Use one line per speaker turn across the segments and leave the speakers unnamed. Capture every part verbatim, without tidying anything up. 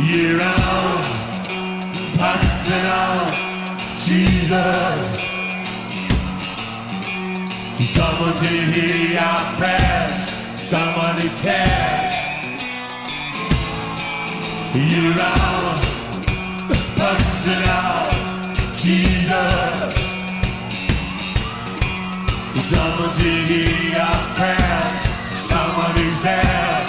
Year round, passing out, Jesus. Someone to hear our prayers, someone to catch. Year round, passing out, Jesus. Someone to hear our prayers, someone who's there.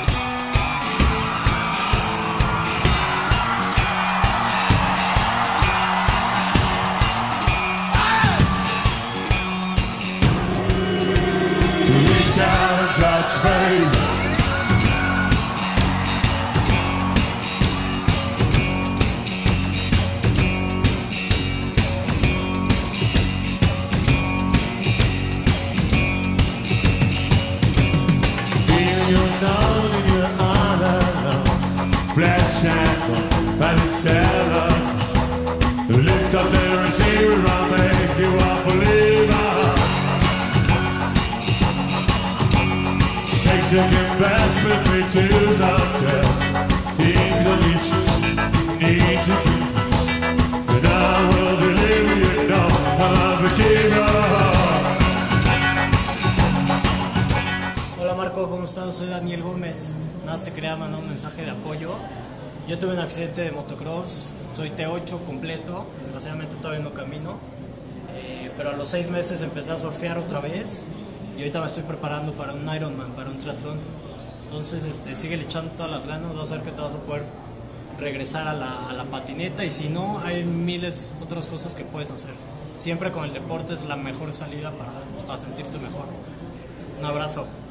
Reach out and touch faith. Flesh and and it's ever. Lift up the receiver, I'll make you a believer. Takes a investment me to the test. Things and issues need to confess. And I will deliver you, no, I'm a forgiver.
Hola Marco, ¿cómo estás? Soy Daniel Gómez. Nada más te quería mandar un mensaje de apoyo. Yo tuve un accidente de motocross, soy T ocho completo, desgraciadamente todavía no camino, eh, pero a los seis meses empecé a surfear otra vez y ahorita me estoy preparando para un Ironman, para un triatlón. Entonces este, sigue echando todas las ganas, vas a ver que te vas a poder regresar a la, a la patineta, y si no, hay miles otras cosas que puedes hacer. Siempre con el deporte es la mejor salida para, para sentirte mejor. Un abrazo.